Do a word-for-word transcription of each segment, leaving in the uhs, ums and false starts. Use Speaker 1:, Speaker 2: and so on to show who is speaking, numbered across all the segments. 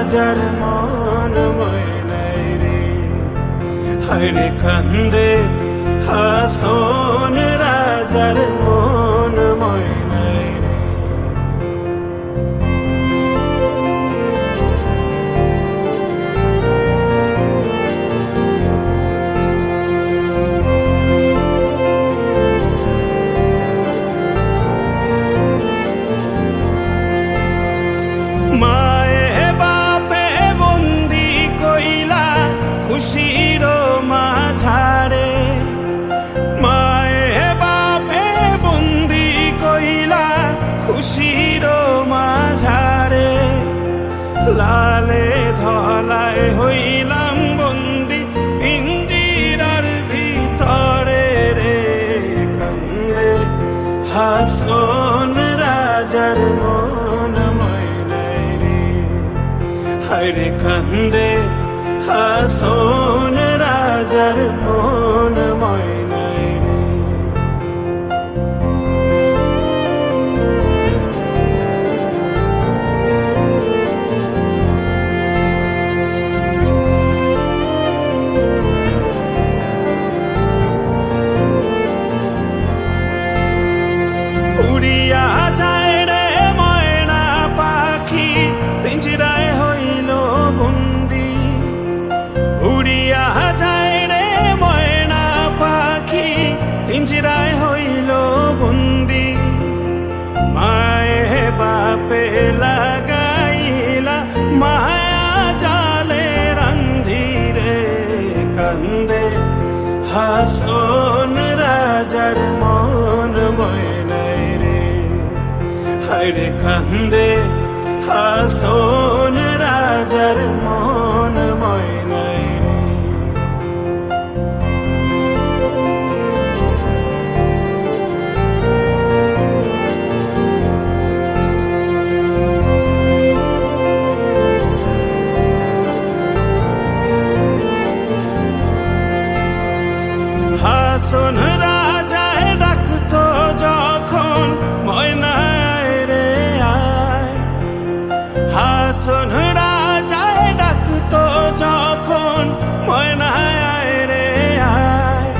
Speaker 1: রাজার মন ময়নাই রে, হায়রে কান্দে হাসন রাজার মন ময়নাই রে। মায়ে বাপে বন্দি কইলা খুশির মাঝারে, মায়ে বাপে বন্দি কইলা খুশির মাঝারে, লালে ধলায় হইলাম বন্দি পিঞ্জিরার ভিতরে রে, কান্দে হাসন রাজার মন ময়নাই রে, হায়রে কান্দে হাসন রাজার মন ময়নাই রে। উড়িয়া যায় রে ময়না পাখি পিঞ্জিরায় হইল বন্দি, উড়িয়া যায় রে ময়না পাখি পিঞ্জিরায় হইল বন্দি, মায়ে বাপে লাগাইলা মায়া জালে রান্ধি রে, কান্দে হাসন রাজার মন ময়নাই রে, হায়রে কান্দে হাসন রাজার মন ময়নাই রে। হাসন রাজায় ডাকতো যখন ময়নাই রে আয়, হাসন রাজায় ডাকতো যখন ময়নাই রে আয়,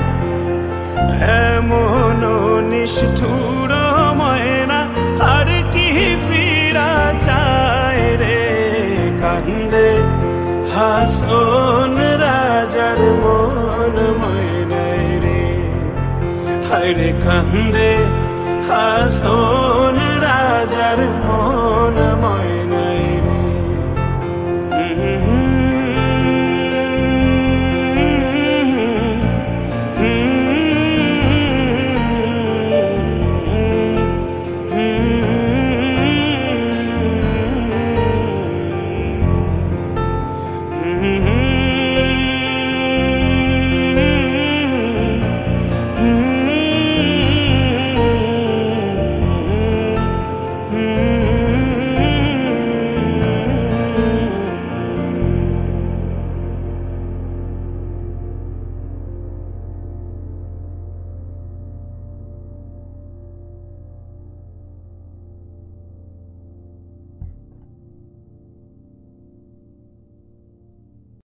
Speaker 1: এমন নিষ্ঠুর ময়না আর কি ফিরা চায় রে, কান্দে হাসন রাজার মন ময়নাই রে, হায়রে কান্দে হাসন রাজার মন